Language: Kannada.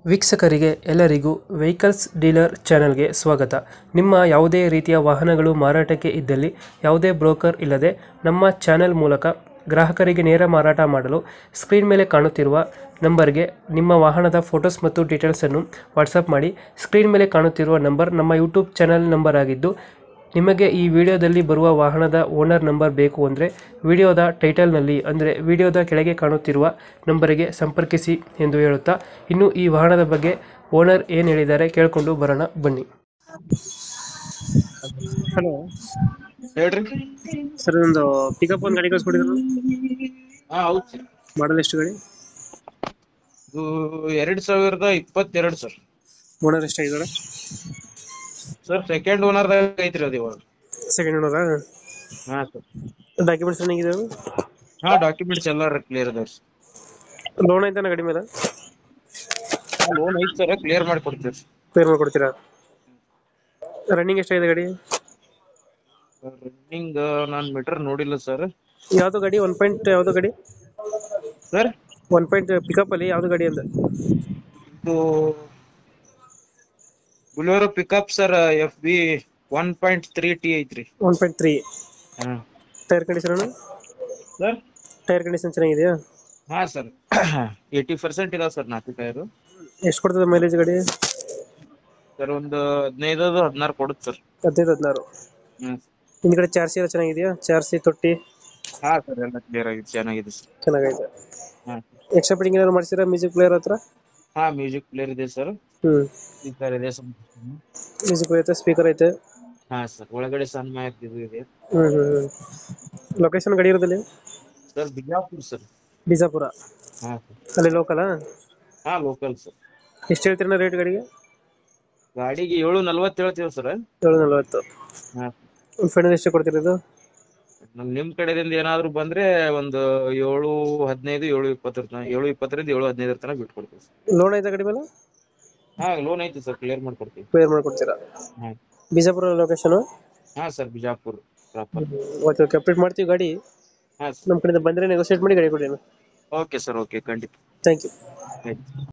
ವೀಕ್ಷಕರಿಗೆ ಎಲ್ಲರಿಗೂ ವೆಹಿಕಲ್ಸ್ ಡೀಲರ್ ಚಾನೆಲ್ಗೆ ಸ್ವಾಗತ. ನಿಮ್ಮ ಯಾವುದೇ ರೀತಿಯ ವಾಹನಗಳು ಮಾರಾಟಕ್ಕೆ ಇದ್ದಲ್ಲಿ ಯಾವುದೇ ಬ್ರೋಕರ್ ಇಲ್ಲದೆ ನಮ್ಮ ಚಾನೆಲ್ ಮೂಲಕ ಗ್ರಾಹಕರಿಗೆ ನೇರ ಮಾರಾಟ ಮಾಡಲು ಸ್ಕ್ರೀನ್ ಮೇಲೆ ಕಾಣುತ್ತಿರುವ ನಂಬರ್ಗೆ ನಿಮ್ಮ ವಾಹನದ ಫೋಟೋಸ್ ಮತ್ತು ಡೀಟೇಲ್ಸನ್ನು ವಾಟ್ಸಪ್ ಮಾಡಿ. ಸ್ಕ್ರೀನ್ ಮೇಲೆ ಕಾಣುತ್ತಿರುವ ನಂಬರ್ ನಮ್ಮ ಯೂಟ್ಯೂಬ್ ಚಾನೆಲ್ ನಂಬರ್ ಆಗಿದ್ದು, ನಿಮಗೆ ಈ ವಿಡಿಯೋದಲ್ಲಿ ಬರುವ ವಾಹನದ ಓನರ್ ನಂಬರ್ ಬೇಕು ಅಂದರೆ ವಿಡಿಯೋದ ಟೈಟಲ್ನಲ್ಲಿ ಅಂದರೆ ವಿಡಿಯೋದ ಕೆಳಗೆ ಕಾಣುತ್ತಿರುವ ನಂಬರಿಗೆ ಸಂಪರ್ಕಿಸಿ ಎಂದು ಹೇಳುತ್ತಾ, ಇನ್ನು ಈ ವಾಹನದ ಬಗ್ಗೆ ಓನರ್ ಏನು ಹೇಳಿದ್ದಾರೆ ಕೇಳಿಕೊಂಡು ಬರೋಣ ಬನ್ನಿ. ಹಲೋ ಹೇಳ್ರಿ. ಸರ್, ಒಂದು ಪಿಕಪ್ ಒಂದು ಗಾಡಿ ಕಳಿಸ್ಕೊಡಿದ್ರು, ಹೌದು ಸರ್. ಮಾಡಲ್ ಎಷ್ಟು ಗಾಡಿ? ಇದು 2022 ಸರ್. ಓನರ್ ಎಷ್ಟಾಗಿದ್ದಾರೆ? ಸರ್ ಸೆಕೆಂಡ್ ಓನರ್ದಾಗ ಐತ್ರಿ ಅದು ಇವಾಗ. ಸೆಕೆಂಡ್ ಓನರಾ? ಹಾ ಸರ್. ಡಾಕ್ಯುಮೆಂಟ್ಸ್ ಏನಾಗಿದೆ? ಡಾಕ್ಯುಮೆಂಟ್ಸ್ ಎಲ್ಲ ಕ್ಲಿಯರ್ ಅದಾವ ಸರ್. ಲೋನ್ ಐತಾನ ಗಾಡಿ ಮೇಲೆ? ಲೋನ್ ಐತಿ ಸರ್, ಕ್ಲಿಯರ್ ಮಾಡಿ ಕೊಡ್ತೀವಿ. ಕ್ಲಿಯರ್ ಮಾಡ್ಕೊಡ್ತೀರಾ? ರನ್ನಿಂಗ್ ಎಷ್ಟಾಗಿದೆ ಗಾಡಿ? ರನ್ನಿಂಗ್ ನಾನು ಮೀಟರ್ ನೋಡಿಲ್ಲ ಸರ್. ಯಾವ್ದು ಗಾಡಿ? 1 ಪಾಯಿಂಟ್ ಯಾವ್ದು ಗಾಡಿ ಸರ್? 1 ಪಾಯಿಂಟ್ ಪಿಕಪ್ ಅಲ್ಲಿ ಯಾವ್ದು ಗಾಡಿ ಅಂತ? ಇದು Bolero pickup sir, FB 1.3T ಐತ್ರಿ. 1.3. ಹಾ tyre condition? Sir tyre condition ಚೆನ್ನಾಗಿದೆಯಾ? ಹಾ ಸರ್ 80% ಇದಾವ ಸರ್. 4 ಟೈರು. ಎಷ್ಟು ಕೊಡ್ತದೆ ಮೈಲೇಜ್ ಗಾಡಿ? ಸರ್ ಒಂದು 15-16 ಕೊಡುತ್ತೆ ಸರ್. 15-16. ಹ್ಮ್. ಹಿಂದ್ಗಡೆ ಚಾರ್ಸಿ ಎಲ್ಲ ಚೆನ್ನಾಗಿದೆಯಾ? ಚಾರ್ಸಿ ತೊಟ್ಟಿ ಹಾ ಸರ್, ಎಲ್ಲ ಕ್ಲಿಯರ್ ಆಗಿದೆ, ಚೆನ್ನಾಗಿದೆ ಸರ್. ಚೆನ್ನಾಗೈತೆ. ಹಾ ಎಕ್ಸ್ಟ್ರಾ ಫಿಟ್ಟಿಂಗ್ ಏನಾದ್ರು ಮಾಡ್ಸಿರಾ ಮ್ಯೂಸಿಕ್ ಪ್ಲೇಯರ್ ಹತ್ರ? ಮ್ಯೂಸಿಕ್ ಪ್ಲೇಯರ್ ಇದೆ ಸರ್. ಸ್ಪೀಕರ್ ಇದೆ ಸರ್. ಮ್ಯೂಸಿಕ್ ಪ್ಲೇಯರ್ ಐತೆ, ಸ್ಪೀಕರ್ ಐತೆ. ಹಾ ಸರ್, ಒಳಗಡೆ ಸನ್ ಮೈಕ್ ಇದು ಇದೆ. ಲೊಕೇಶನ್ ಗಾಡಿ ಇರೋದಲ್ಲಿ? Sir Bijapur sir. ಬಿಜಾಪುರ? ಹಾ ಸರ್. ಅಲ್ಲಿ ಲೋಕಲಾ? Local sir. ಎಷ್ಟು ಹೇಳ್ತೀರ ರೇಟ್ ಗಾಡಿಗೆ? ಗಾಡಿಗೆ 740 ಹೇಳ್ತೀವಿ ಸರ್. 740. ಹಾ. ಒಂದು ಫೈನಲ್ ಎಷ್ಟು ಕೊಡ್ತೀರ ಇದು? ನಿಮ್ ಕಡೆದಿಂದ ಏನಾದ್ರು ಬಂದ್ರೆ ಒಂದು 715, 720ರಿಂದ 715 ತನಕ ಬಿಟ್ಕೊಡ್ತೀವಿ ಸರ್. ಲೋನ್ ಐತೆ ಗಾಡಿ ಮೇಲೆ? ಲೋನ್ ಐತಿ ಸರ್, ಕ್ಲಿಯರ್ ಮಾಡ್ಕೊಡ್ತೀವಿ. ಕ್ಲಿಯರ್ ಮಾಡ್ಕೊಡ್ತೀರಾ? ಹಾ Bijapur location? Sir, Bijapur proper. Okay okay, update ಮಾಡ್ತೀವಿ ಗಾಡಿ. ಹಾ ನಮ್ಮ ಕಡೆಯಿಂದ ಬಂದರೆ ನೆಗೋಸಿಯೇಟ್ ಮಾಡಿ ಗಾಡಿ ಕೊಡಿ. ಓಕೆ ಸರ್, ಓಕೆ ಖಂಡಿತ. Thank you. ಆಯ್ತು.